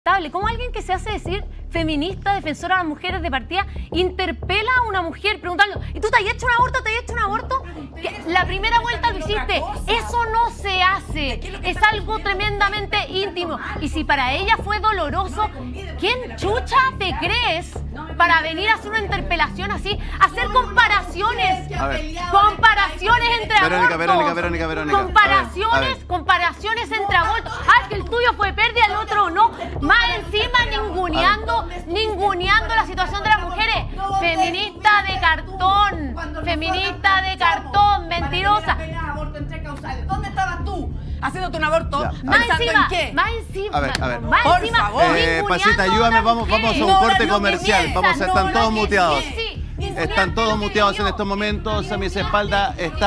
¿Cómo alguien que se hace decir feminista, defensora de las mujeres de partida, interpela a una mujer preguntando, ¿y tú te has hecho un aborto? ¿Te has hecho un aborto? La primera vuelta lo hiciste. Eso no se hace. Es algo tremendamente íntimo. Y si para ella fue doloroso, ¿quién chucha te crees para venir a hacer una interpelación así? Hacer comparaciones. Comparaciones entre abortos. Verónica. Comparaciones entre abortos. Ah, que el tuyo fue pérdida, el otro no. Más encima ninguneando la situación de las mujeres. Feminista de cartón, mentirosa. ¿Dónde estabas tú haciéndote un aborto? Más encima. Por favor. Pasita, ayúdame, vamos a un corte comercial. Están todos muteados. Están todos muteados en estos momentos. A mis espaldas está